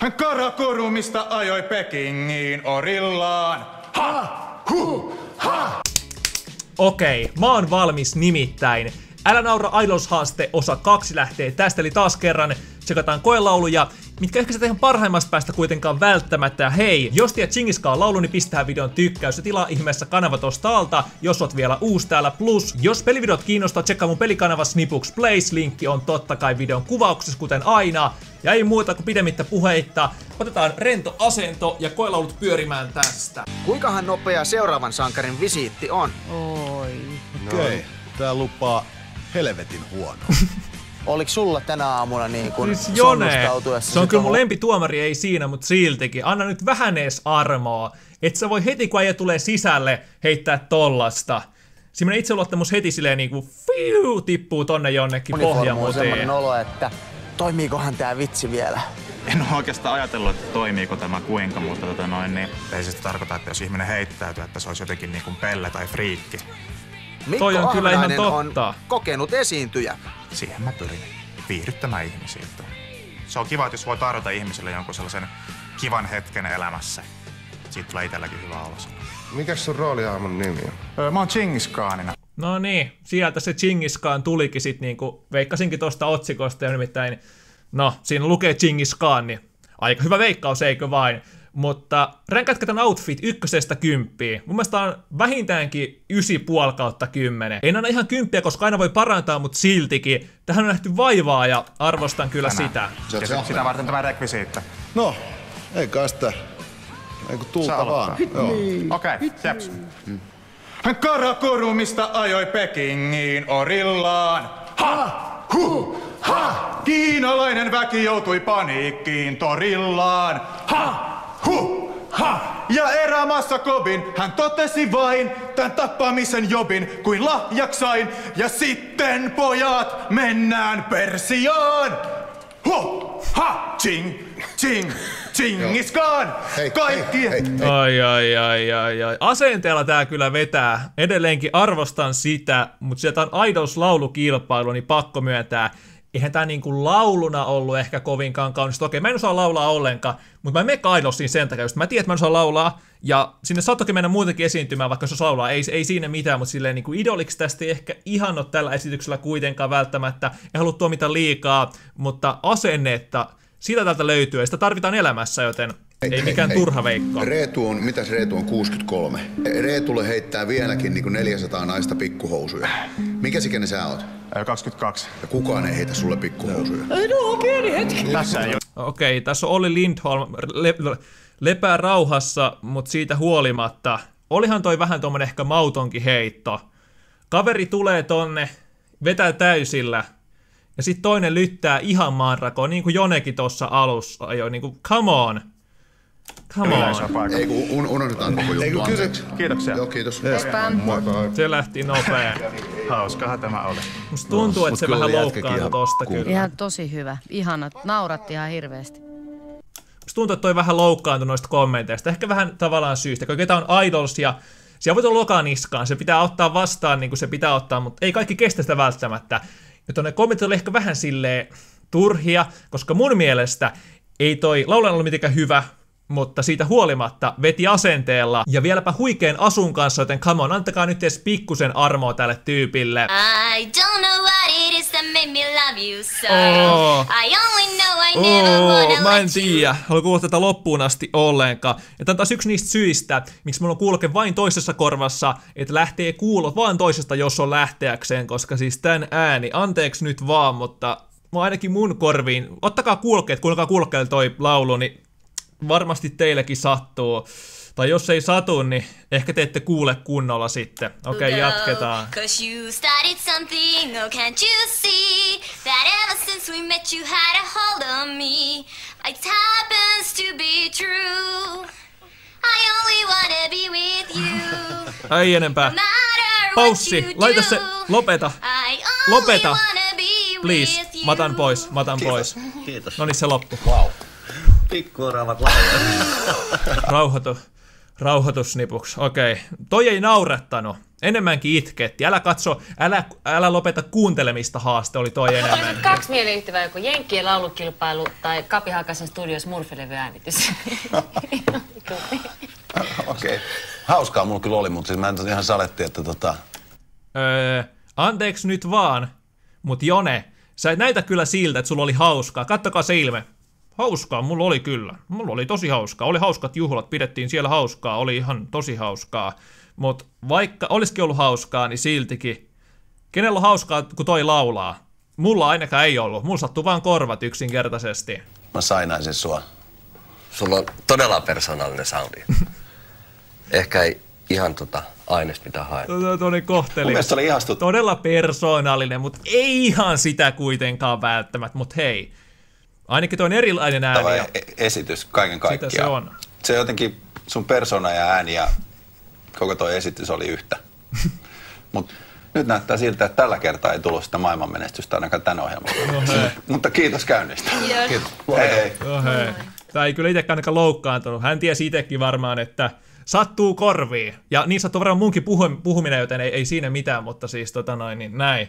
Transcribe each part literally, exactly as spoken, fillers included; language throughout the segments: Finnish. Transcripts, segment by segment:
Karakorumista ajoi Pekingiin orillaan. Ha! Huh! Ha! Okei, mä oon valmis nimittäin. Älä naura Idols-haaste osa kaksi lähtee tästä, eli taas kerran tsekataan koelauluja, mitkä ehkä sitä ihan parhaimmasta päästä kuitenkaan välttämättä. Hei, jos tiedät Dschingis Khan laulu, niin pistää videon tykkäys ja tilaa ihmeessä kanava tosta alta, jos oot vielä uusi täällä. Plus, jos pelivideot kiinnostaa, tsekkaa mun pelikanava Snipuks Plays, linkki on totta kai videon kuvauksessa kuten aina. Ja ei muuta kuin pidemmittä puheitta, otetaan rento asento ja koelaulut pyörimään tästä. Kuinkahan nopea seuraavan sankarin visiitti on? Oi. Okei, okay. Tää lupaa helvetin huono. Oliko sulla tänä aamuna niin kuin siis Jone, se on kyllä mun toho... lempituomari, ei siinä, mutta siltikin. Anna nyt vähän ees armoa. Et sä voi heti kun äijä tulee sisälle heittää tollasta. Semmoinen itseluottamus heti silleen niinku fiu, tippuu tonne jonnekin pohjamuteen. On semmoinen olo, että toimiikohan tää vitsi vielä? En ole oikeastaan ajatellut, että toimiiko tämä kuinka, mutta tota noin, niin ei se tarkoita, että jos ihminen heittäytyy, että se olisi jotenkin niin kuin pelle tai friikki. Mikko Toi on kyllä ihan totta. On kokenut esiintyjä. Siihen mä pyrin viihdyttämään ihmisiä. Se on kiva, että jos voi tarjota ihmisille jonkun sellaisen kivan hetken elämässä. Siitä tulee itselläkin hyvä olo. Mikäs sun roolihahmon nimi on? Öö, mä oon Dschingis Khanina. No niin, sieltä se Dschingis Khan tulikin sit niinku, veikkasinkin tosta otsikosta ja nimittäin, no siinä lukee Dschingis Khan, niin aika hyvä veikkaus eikö vain. Mutta ränkätkö tän outfit ykkösestä kymppiin? Mun mielestä on vähintäänkin ysi puoli kautta kymmenen. En anna ihan kymppiä, koska aina voi parantaa, mutta siltikin. Tähän on nähty vaivaa ja arvostan kyllä Tänään. sitä. Se, se, sitä varten tämä rekvisiitta. No, ei kai sitä. Eiku tulta vaan. Okei, okay, jeps. Hmm. Karakorumista ajoi Pekingiin orillaan. Ha! Huh! Ha! Kiinalainen väki joutui paniikkiin torillaan. Ha! Huh! Ha! Ja erämaassa Kobin hän totesi vain tän tappamisen jobin kuin lahjaksain. Ja sitten pojat mennään Persiaan. Huh! Ha! Ching! Ching! Dschingis Khan! Kaikki! Hei, hei, ai, ai, ai, ai, ai. Asenteella tää kyllä vetää. Edelleenkin arvostan sitä, mutta sieltä on Idols-laulukilpailu, niin pakko myöntää. Eihän tää niinku lauluna ollut ehkä kovinkaan kaunista. Okei, mä en osaa laulaa ollenkaan, mutta mä en mene Idolsiin sen takia, jos mä tiedän, että mä en osaa laulaa, ja sinne saattoki mennä muutenkin esiintymään, vaikka jos osaa laulaa, ei, ei siinä mitään, mutta silleen niinku idoliksi tästä ei ehkä ihan ole tällä esityksellä kuitenkaan välttämättä, en halua tuomita liikaa, mutta asennetta, sitä täältä löytyy, ja sitä tarvitaan elämässä, joten ei, ei mikään hei, turha veikko. Reetu on, mitäs Reetu on, kuusikymmentäkolme. Reetulle heittää vieläkin niin kuin neljäsataa naista pikkuhousuja. Mikä ikäinen sä oot? kaksikymmentäkaksi. Ja kukaan ei heitä sulle pikkuhousuja. Ei no, pieni hetki. Tässä ei ole. Okei, tässä on Olli Lindholm, le, le, lepää rauhassa, mutta siitä huolimatta. Olihan toi vähän tommonen ehkä mautonkin heitto. Kaveri tulee tonne, vetää täysillä. Ja sit toinen lyttää ihan maanrakoon, niin kuin Jonekin tossa alussa ajoi, niin kuin come on. Come on. Ei kun un unohdetaan koko juttu, anteeksi. Kiitoksia. Joo, kiitos. Se lähti nopea. Hauskahan tämä oli. Musta tuntuu, no, että se vähän loukkaantui tosta kyllä. Ihan tosi hyvä. Ihanat. Nauratti ihan hirveästi. Musta tuntuu, että toi vähän loukkaantui noista kommenteista. Ehkä vähän tavallaan syystä. Kun tää on Idols ja siellä voi tulla lokaniskaan. Se pitää ottaa vastaan niin kuin se pitää ottaa, mutta ei kaikki kestä sitä välttämättä. Ja tuonne kommentit oli ehkä vähän silleen turhia, koska mun mielestä ei toi laulaja ollut mitenkään hyvä, mutta siitä huolimatta veti asenteella ja vieläpä huikean asun kanssa, joten come on, antakaa nyt edes pikkusen armoa tälle tyypille. I don't know what it is that made me love you so. Oh. I only know I never oh, wanna mä en let tiedä, haluan kuulla tätä loppuun asti ollenkaan. Ja tää on taas yksi niistä syistä, miksi mulla on kuuloke vain toisessa korvassa, että lähtee kuulot vaan toisesta, jos on lähteäkseen, koska siis tän ääni, anteeksi nyt vaan, mutta ainakin mun korviin, ottakaa kuulokkeet, kuunnelkaa kuulokkeelle toi laulu, niin varmasti teillekin sattuu. Tai jos ei satu, niin ehkä te ette kuule kunnolla sitten. Okei, okay, jatketaan. Cause you started something, oh can't you see that ever since we met you had a hold on me. It happens to be true. I only wanna be with you. Ei enempää. No matter what Paussi, you laita do, se, lopeta. I only Lopeta. wanna be Please, with you. matan pois, matan pois. Kiitos. Noniin se loppu. Wow. Pikkuoraavat lauleet. Rauhoitu. Rauhoitus Snipuks. Okei. Okay. Toi ei naurattanut. enemmänkin itketti. Älä katso, älä, älä lopeta kuuntelemista haaste, oli toi enemmän. Oli nyt kaksi mieleyhtyvää, joku Jenkkien laulukilpailu tai Kapi Hakasen studios Murphy-levy äänitys. Okei. Okay. Hauskaa mulla kyllä oli, mutta siis mä en ihan saletti, että tota... Öö, anteeksi nyt vaan, mut Jone, sä et näytä kyllä siltä, että sulla oli hauskaa. Kattokaa se ilme. Hauskaa, mulla oli kyllä. Mulla oli tosi hauskaa. Oli hauskat juhlat, pidettiin siellä hauskaa. Oli ihan tosi hauskaa. Mut vaikka olisikin ollut hauskaa, niin siltikin. Kenellä on hauskaa, kun toi laulaa? Mulla ainakaan ei ollut. Mulla sattuu vaan korvat yksinkertaisesti. Mä sainaisin sua. Sulla on todella persoonallinen soundi. Ehkä ei ihan tota aineesta mitä haet. Tuo oli kohteli. Mun mielestä oli ihastut. Todella persoonallinen, mutta ei ihan sitä kuitenkaan välttämättä. Mut hei, ainakin toi on erilainen ääni. Tämä esitys kaiken kaikkiaan. Sitä se on. Se jotenkin sun persona ja ääni ja koko toi esitys oli yhtä. Mut nyt näyttää siltä, että tällä kertaa ei tullut sitä maailmanmenestystä ainakaan tän ohjelman. No hei. Mutta kiitos käynnistä. Kiitos. Kiitos. Hei hei. No hei. Tää ei kyllä itsekään ainakaan loukkaantunut. Hän tiesi itsekin varmaan, että sattuu korviin. Ja niin sattuu varmaan munkin puhuminen, joten ei, ei siinä mitään, mutta siis tota noin, niin näin.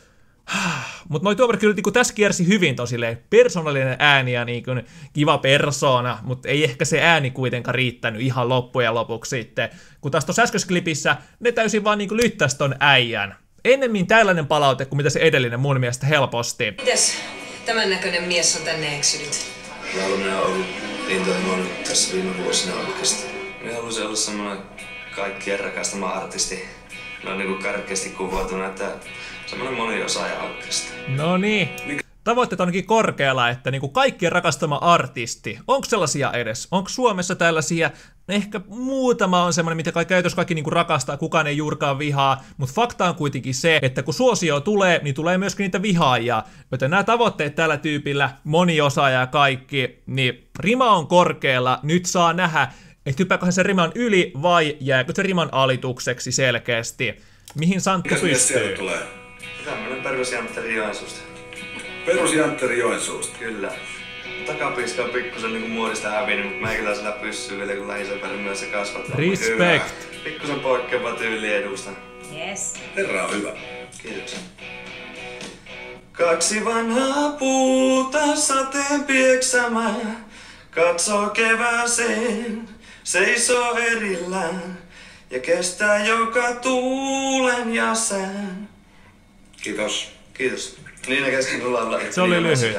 Mutta noi tuomarit kyllä niin tässä kiersi hyvin tosilleen. Persoonallinen ääni ja niin kuin kiva persoona, mutta ei ehkä se ääni kuitenkaan riittänyt ihan loppujen lopuksi sitten. Kun taas tuossa äskeisessä klipissä ne täysin vaan niin lyttäisi ton äijän. Ennemmin tällainen palaute kuin mitä se edellinen mun mielestä helposti. Mites tämän näköinen mies on tänne eksynyt? Lauluminen on ollut intohimoinen tässä viime vuosina oikeasti. Minä haluaisin olla semmoinen kaikkien rakastama artisti. Ne on niinku karkeasti kuvatuna, että semmoinen moniosaaja oikeastaan. No niin. Tavoitteet onkin korkealla, että niinku kaikkien rakastama artisti. Onko sellaisia edes? Onko Suomessa tällaisia? Ehkä muutama on semmoinen, mitä kaikki käytössä kaikki niinku rakastaa, kukaan ei juurikaan vihaa, mutta fakta on kuitenkin se, että kun suosio tulee, niin tulee myöskin niitä vihaajia. Joten nämä tavoitteet tällä tyypillä, moniosaaja ja kaikki, niin rima on korkealla, nyt saa nähdä, että hyppääköhän se riman yli vai jääkö se riman alitukseksi selkeästi. Mihin Santtu pystyy? Mikäs sieltä tulee? Tämmönen perusjantteri Joensuusta. Perusjantteri Joensuusta? Kyllä. Takapiiska on pikkusen niinku muodista hävinnyt, mutta meikäläisellä pyssyy vielä kun lähisenpärin myös se kasvattaa. Respect! Pikkusen poikkeava tyyli edusta. Yes. Herra on hyvä. Kiitoksia. Kaksi vanhaa puuta sateen pieksämää, katsoo kevääseen, seisoo erillään ja kestää joka tuulen ja sään. Kiitos. Kiitos. Niin ne kesken kun laulaa. Se oli lyhyt.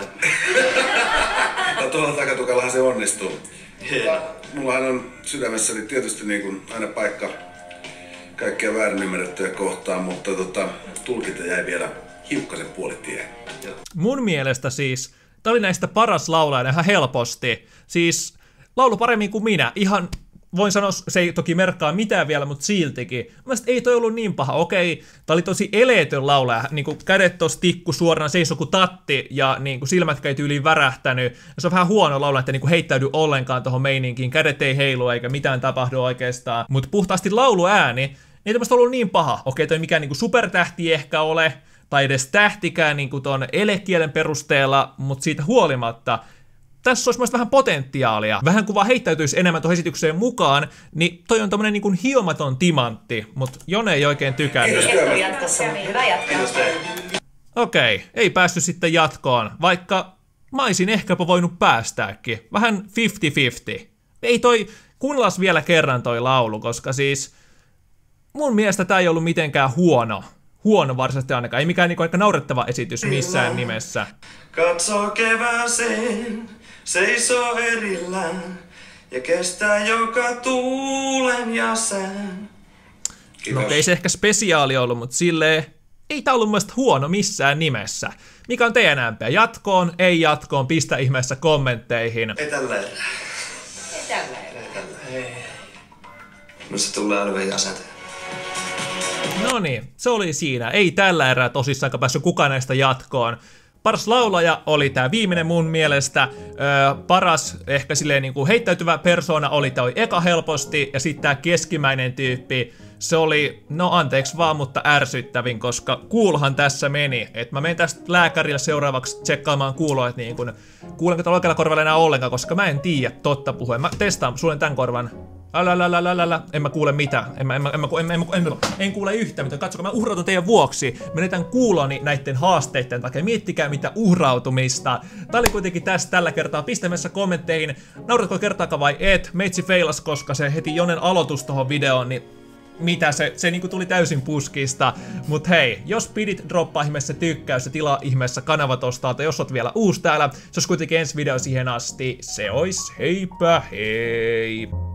No tuolla takatukallahan se onnistuu. Hieno. Mullahan on sydämessäni tietysti niin kuin aina paikka kaikkia väärin ymmärrettyjä kohtaan, mutta tota, tulkinta jäi vielä hiukkasen puolitiehen. Mun mielestä siis, tää oli näistä paras laulaja ihan helposti. Siis laulu paremmin kuin minä. Ihan voin sanoa, se ei toki merkkaa mitään vielä, mutta siltikin. Mielestäni ei toi ollut niin paha. Okei, tää oli tosi eleetön laulaja. Niin kuin kädet tossa tikku suoraan, seisoi kuin tatti ja niin kuin silmät ei tyyliin värähtänyt. Ja se on vähän huono laulaja, että niin kuin heittäydy ollenkaan tohon meininkiin. Kädet ei heilu eikä mitään tapahdu oikeastaan. Mutta puhtaasti lauluääni, niin ei tämmöistä ollut niin paha. Okei, toi ei mikään niin kuin supertähti ehkä ole, tai edes tähtikään niin kuin ton elekielen perusteella, mutta siitä huolimatta tässä olisi myös vähän potentiaalia. Vähän kun vaan heittäytyisi enemmän tuohon esitykseen mukaan, niin toi on tommonen niin kuin hiomaton timantti, mutta Jone ei oikein tykännyt. Hyvä jatkaa. Okei, ei päässyt sitten jatkoon, vaikka mä olisin ehkäpä voinut päästääkin. Vähän viisikymmentä viisikymmentä. Ei toi, kuunnellaan vielä kerran toi laulu, koska siis mun mielestä tää ei ollut mitenkään huono. Huono varsinaisesti ainakaan, ei mikään niinku aika naurettava esitys missään nimessä. Katsoo kevääseen, seisoo erillään ja kestää joka tuulen ja sään. No ei se ehkä spesiaali ollut, mutta silleen ei tää ollut mielestäni huono missään nimessä. Mikä on teidän ämpeä? Jatkoon, ei jatkoon, pistä ihmeessä kommentteihin. Ei tällä erää. Ei tällä erää. Ei tällä erää. Ei. Minusta tulee älveen jäsenteen. No niin, se oli siinä. Ei tällä erää tosissaankaan päässyt kukaan näistä jatkoon. Paras laulaja oli tää viimeinen mun mielestä. Öö, paras ehkä silleen niinku heittäytyvä persoona oli toi eka helposti. Ja sitten tää keskimmäinen tyyppi, se oli, no anteeksi vaan, mutta ärsyttävin, koska kuulhan tässä meni. Et mä menen tästä lääkärille seuraavaksi tsekkaamaan kuuloa, että niin kun, kuulenko tällä oikealla korvalla enää ollenkaan, koska mä en tiedä totta puhuen. Mä testaan sulle tän korvan. Älä, älä, älä, älä, älä. En mä kuule mitään. En, mä, en, mä, en, mä, en, mä, en, mä, en kuule yhtään mitään. Katsokaa, mä uhrautun teidän vuoksi. Menetän kuuloni näiden haasteiden takia. Miettikää mitä uhrautumista. Tää oli kuitenkin tässä tällä kertaa. Pistämässä kommentteihin. Nauratko kertaakaan vai et? Meitsi feilas, koska se heti Jonen aloitus tohon videoon, niin mitä se, se niinku tuli täysin puskista. Mut hei, jos pidit, droppaa ihmeessä tykkäys ja tilaa ihmeessä kanava tosta, tai jos oot vielä uusi täällä, se olisi kuitenkin ensi video siihen asti. Se ois heipä hei!